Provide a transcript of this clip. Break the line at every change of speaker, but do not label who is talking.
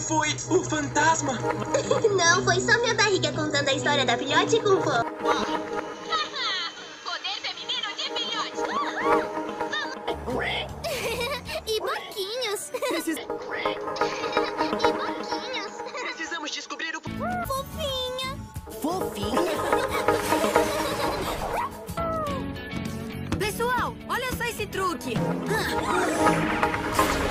foi o fantasma?
Não, foi só minha barriga contando a história da filhote com fome.
Poder feminino de filhotes.
E boquinhos. E boquinhos.
Precisamos descobrir o...
Fofinha.
Fofinha?
Pessoal, olha só esse truque.